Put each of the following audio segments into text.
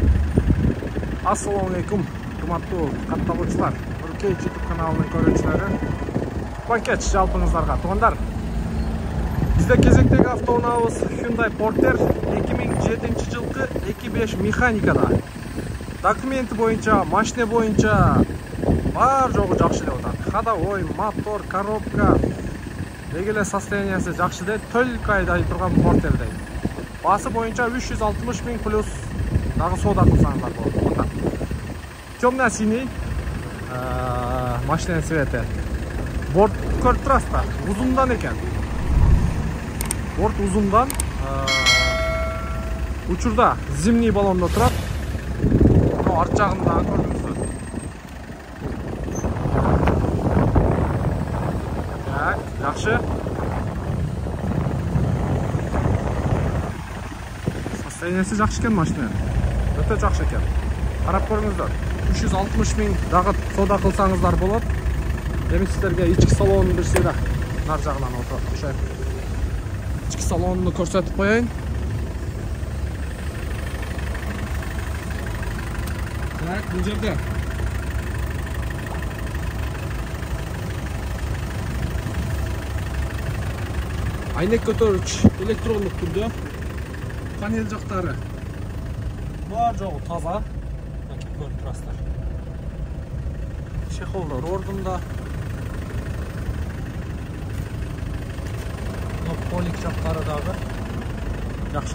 Assalamu alaikum, kıymetli kattalıçılar. Türkiye YouTube kanalının görüntüleri. Banket жалпыңыздарга туғандар. Bizde кезектегі автоунаабыз Hyundai Porter 2007 жылғы 2.5 механикада. Документі бойынша, машина бойынша бар жоғы жақсы деп отыр. Ходовой, мотор, коробка дегеле состояниясы жақсы дейді. Только айдай тұрған Porter дейді. Басы бойынша 360 000 плюс дағы сода қылсаңыздар болады. Темно-синий машина цветі. Борт көріп тұрасыздар, ұзындан екен. Борт ұзындан, учурда зимний баллонда тұрады. Арт жағында көрдіңіздер. Так, жақсы. Состояниясы жақсы екен машина. Өте жақсы екен. Қарап көріңіздер. 360 000 дағы сода қылсаңыздар болады. Демек сіздерге içki салонын бір сыйрақ нар жағынан отырып. İçki салонын көрсетіп қояйын. Так, бұл жерде айнек көтөргіч электрондық түрде. Панель жақтары бар жоғы таза. Көріп тұрасыздар. Чехолдар орнында. Полик жақтары дағы жақсы.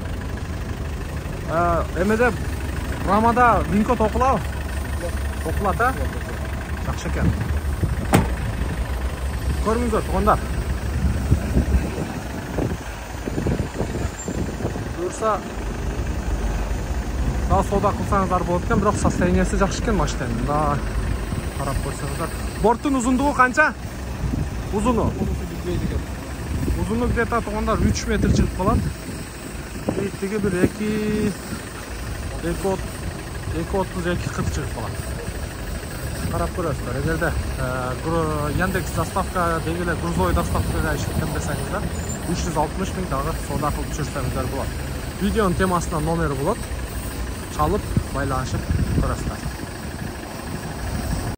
Емеде рамада винко тоқылау? Тоқылады? Жақсы екен. Көріңіздер, тұғындар. Көрса daha soda қылсаңыздар болады екен, бірақ состояниясы жақсы екен машинаның. Да қарап көрсеңіздер. Борттың ұзындығы қанша? Ұзыны? Uzunluğu где-то тұғандар 3 метр шығып қалады. Биіктігі бір 2.30-2.40 шығып қалады. Қарап көресіздер. Егерде Яндекс доставка дегеле грузовой доставкаға іштеткен десеңіздер 360 000 дағы сода қылып жүрсеңіздер болады. Видеоның темасына номері болады. Çalып, байланышып көресіздер.